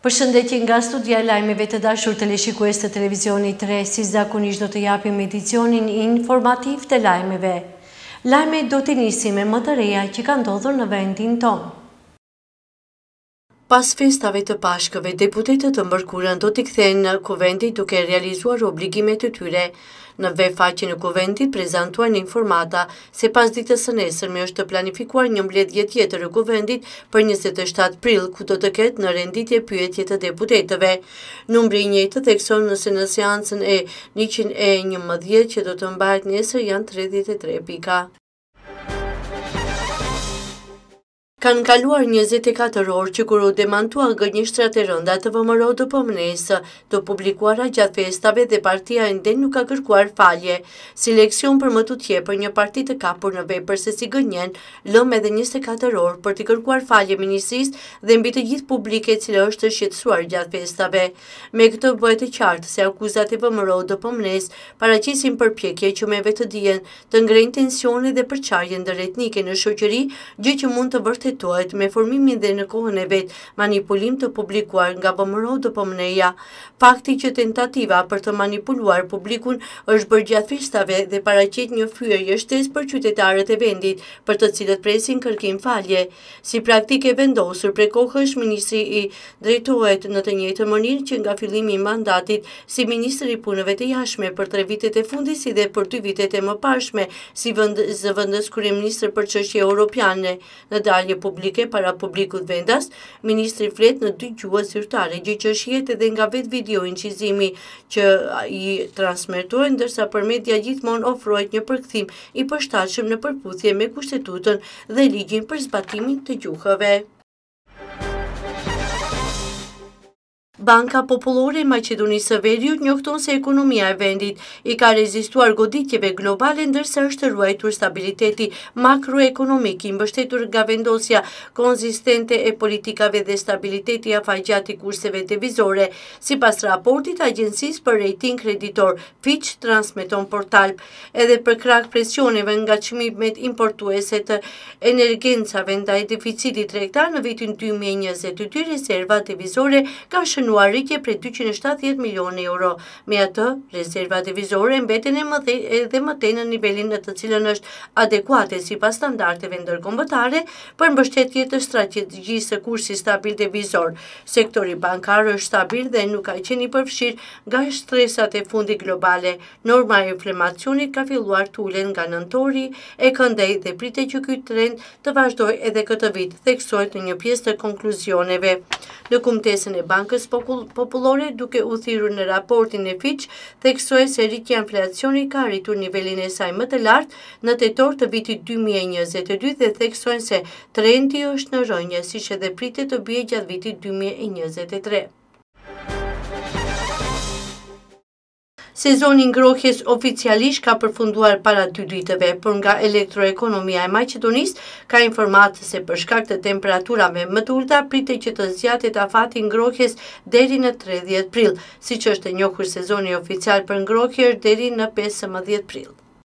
Përshëndetje nga studia e lajmeve të dashur teleshikues të televizionit 3, si zakonisht do të japim edicionin informativ të lajmeve. Lajmet do të nisim me më të reja që ka ndodhur në vendin tonë. Pas festave të Pashkëve, deputetët të mërkurën do t'i kthejnë në kuvendit duke realizuar obligimet të tyre. Në faqen e kuvendit prezantuan informata se pas ditës së nesërme është të planifikuar një mbledhje tjetër e kuvendit për 27 prill, ku do të ketë në renditje pyetje të deputetëve. Numri i njëjtë thekson nëse në seancën e 111 që do të mbahet nesër janë 33 pika. Kanë kaluar 24 orë që kur u demantua gënjeshtrat e rënda të VMRO DPMNE-s të publikuara gjatë festave dhe partia ende nuk ka kërkuar falje. Si leksion për më tutje për një parti të kapur në vepër se si gënjen, lëm edhe 24 orë për të kërkuar falje ministrisë dhe mbi të gjithë publike e cila është shqetësuar gjatë festave. Me këtë bëhet e qartë se akuzat e VMRO DPMNE-s paraqisin përpjekje që me vetë dijen të ngrejnë tensione dhe përçarje ndëretnike në shoqëri, gjë që mund të vërtet me formimin dhe në kohën e vet manipulim të publikuar nga VMRO DPMNE-ja. Fakti që tentativa për të manipuluar publikun është bërë gjatë festave dhe paraqet një fyerje shtesë për qytetarët e vendit, për të cilët presin kërkim falje. Si praktike vendosur prej kohësh, ministri i drejtohet në të njëjtën mënyrë që nga fillimi i mandatit si ministri i punëve të jashtme për 3 vitet e fundit si dhe për 2 vitet e mëparshme si zëvendës kryeministër për çështje europiane. Në dalje publike para publikut vendas, ministri flet në 2 gjuhë zyrtare, gjë që shihet edhe nga vetë video incizimi që i transmetohen, ndërsa për media gjithmonë ofrohet një përkthim i përshtatshëm në përputhje me kushtetutën dhe ligjin për zbatimin të gjuhëve. Banka Popullore e Maqedonisë së Veriut njofton se ekonomia e vendit i ka rezistuar goditjeve globale ndërsa është ruajtur stabiliteti makroekonomik i mbështetur nga vendosja konzistente e politikave dhe stabiliteti afatgjat i kurseve devizore, sipas raportit Agjencisë për Rating Kreditor Fitch, transmeton portal. Edhe për krah presioneve nga çmimet importuese të energjencave ndaj deficitit tregtar në vitin 2022, rezervat devizore ka shënuar rritje prej 270 milionë euro. Me atë, rezerva devizore mbeten edhe më tej në nivelin në të cilën është adekuate sipas standardeve ndërkombëtare për mbështetje të strategjisë së kursit stabil devizor. Sektori bankar është stabil dhe nuk ka qenë i përfshirë nga stresat e fundit globale. Norma e inflacionit ka filluar të ulen nga nëntori e këndej dhe pritet që ky trend të vazhdojë edhe këtë vit, theksohet në një pjesë të konkluzioneve. Në kumtesën e Bankës Popullore, duke u thirrur në raportin e Fitch, theksoi se rritja e inflacionit ka arritur nivelin e saj më të lartë në tetor të vitit 2022 dhe theksojnë se trendi është në rënje, siç edhe pritet të bie gjatë vitit 2023. Sezoni ngrohjes oficialisht ka përfunduar para 2 ditëve, por nga elektroekonomia e Maqedonisë ka informatë se për shkak të temperaturave më të ulta pritet që të zgjatet afati ngrohjes deri në 30 prill, siç është e njohur sezoni oficial për ngrohje është deri në 15 prill.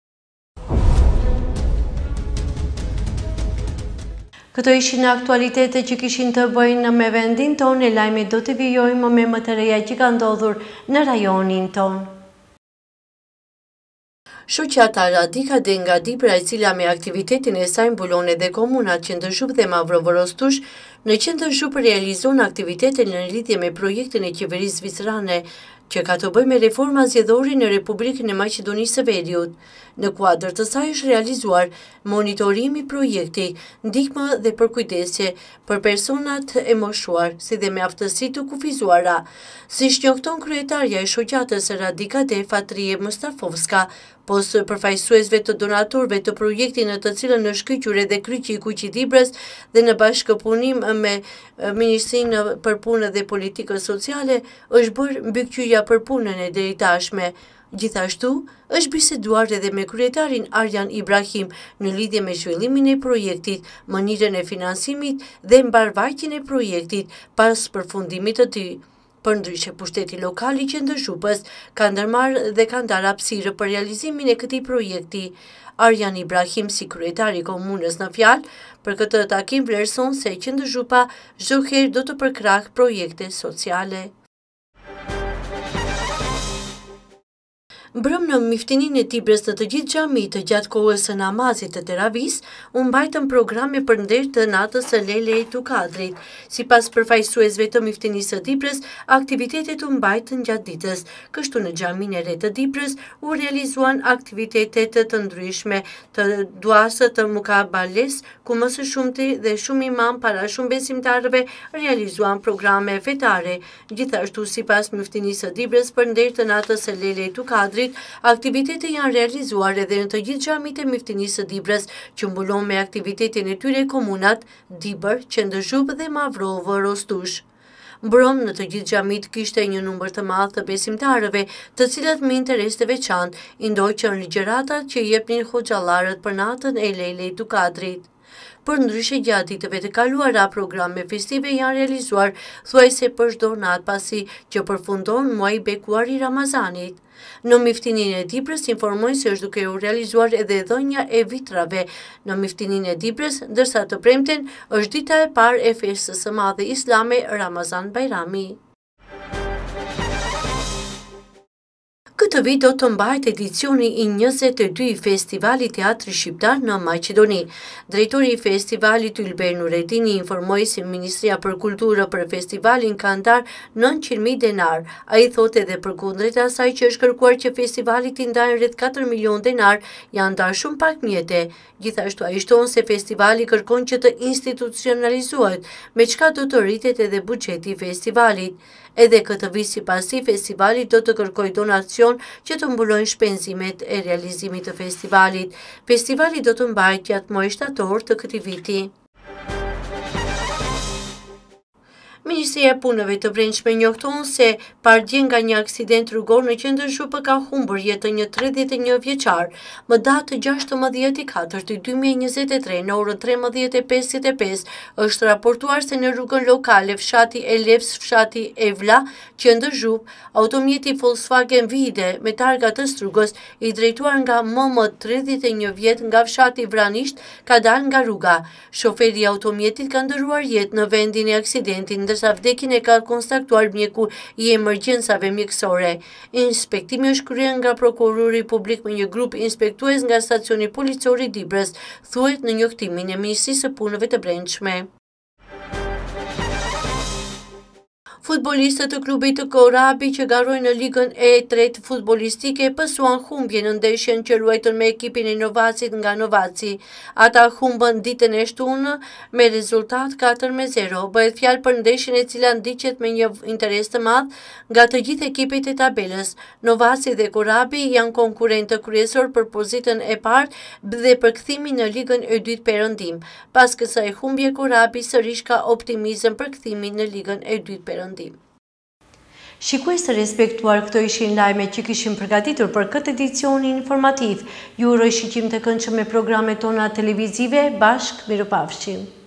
Këto ishin aktualitetet që kishin të bëjnë me vendin tonë, e lajmet do të vijojmë me më të reja që ka ndodhur në rajonin tonë. Shoqata Radika Denga Dibra, e cila me aktivitetin e saj mbulon edhe komunat Qendërshub dhe Mavrovorostush, në Qendërshub realizon aktivitete në lidhje me projektin e qeverisë zvicrane që ka të bëjë me reforma zgjedhore në Republikën e Maqedonisë së Veriut. Në kuadër të saj është realizuar monitorimi projekti, ndihmë dhe përkujdesje për personat e moshuar, si dhe me aftësi të kufizuara. Siç njofton kryetarja e shoqatës Radika De Fatrije Mustafovska, pos përfaqësuesve të donatorëve të projektit në të cilën është kyqur edhe kryqi i Kuqidibrës dhe në bashkëpunim me Ministrinë për Punë dhe Politikën Sociale, është bërë mbikëqyrja për punën e deritashme. Gjithashtu, është biseduar edhe me kryetarin Arjan Ibrahim në lidhje me zhvillimin e projektit, mënyrën e finansimit dhe mbarvajtjen e projektit pas përfundimit të tij. Përndryshe, pushteti lokal i Qendër-Zhupës ka ndërmarrë dhe ka ndarë hapësirë për realizimin e këtij projekti. Arjan Ibrahim, si kryetari i komunës, në fjalë për këtë takim vlerëson se Qendër-Zhupa çdo herë do të përkrah projekte sociale. Mbrëm në miftinin e Tibrës të gjithë xhamitë gjatë kohës së namazit të teravis, u mbajtën programe për nder të natës së Lejletul Kadrit. Sipas përfaqësuesve të miftinisë së Tibrës, aktivitetet u mbajtën gjatë ditës. Kështu në xhaminë e re të Tibrës u realizuan aktivitete të ndryshme të duasë të mukabales, ku më së shumti dhe shumë imam para shumë besimtarëve realizuan programe fetare. Gjithashtu, sipas miftinisë së Tibrës, për nder të natës së Lejletul Kadrit, aktivitete janë realizuar edhe në të gjithë xhamitë e miftinisë së Dibrës, që mbulon me aktivitetin e tyre komunat Dibër, Qendër-Zhupë dhe Mavrovë, Rostush. Mbrom në të gjithë xhamitë kishte një numër të madh të besimtarëve, të cilët me interes të veçantë i ndoqën ligjëratat që jepnin hoxhallarët për natën e Lejletul Kadrit. Përndryshe, gjatë ditëve të kaluara, programe festive janë realizuar thuajse për çdo natë, pasi që përfundon muaji bekuar i Ramazanit. Në miftinin e Dibrës informojnë se është duke u realizuar edhe dhënia e vitrave në miftinin e Dibrës, ndërsa të premten është dita e parë e festës së madhe islame Ramazan Bajrami. Këtë vit do të mbahet edicioni i 22 i Festivalit Teatri Shqiptar në Maqedoni. Drejtori i festivalit Ylber Nuretini informoi se Ministria për Kulturë për festivalin ka ndarë 900.000 denar. Ai thotë edhe përkundrejt asaj që është kërkuar që festivali të ndajë rreth 4 milion denar, janë ndarë shumë pak mjete. Gjithashtu ai shton se festivali kërkon që të institucionalizohet, me çka do të rritet edhe buxheti i festivalit. Edhe këtë vit sipas tij, festivali do të kërkojë donacion që të mbulojnë shpenzimet e realizimit të festivalit. Festivali do të mbahet gjatë muajit shtator të këtij viti. Ministria e Punëve të Brendshme njofton se pardje nga një aksident rrugor në Qendër-Zhupë ka humbur jetën një 31 vjeçar. Më datë 16/4/2023 në orën 13:55 është raportuar se në rrugën lokale fshati Elevs, fshati Evla, Qendër-Zhupë, automjeti Volkswagen Vide me targa të Strugës, i drejtuar nga MM 31 vjet nga fshati Vranisht, ka dalë nga rruga. Shoferi i automjetit ka ndëruar jetë në vendin e aksidentit, ndërsa vdekjen e ka konstatuar mjeku i emergjencave mjekësore. Inspektimi është kryer nga prokurori publik me një grup inspektues nga stacioni policor i Dibrës, thuhet në njoftimin e Ministrisë së Punëve të Brendshme. Futbolistët të klubit të Korabi që garojnë në ligën e tretë futbolistike pësuan humbje në ndeshjen që luajtën me ekipin e Novacit nga Novaci. Ata humbën ditën e shtunë me rezultat 4-0. Bëhet fjalë për ndeshjen e cila ndiqet me një interes të madh nga të gjithë ekipet e tabelës. Novaci dhe Korabi janë konkurrentë kryesor për pozitën e parë dhe për kthimin në ligën e dytë perëndim. Pas kësaj humbje, Korabi sërish ka optimizëm për kthimin në ligën e dytë perëndim. Shikues të respektuar, këto ishin lajmet që kishim përgatitur për këtë edicion informativ. Ju uroj shikim të këndshëm me programet tona televizive. Bashkë, mirupafshim.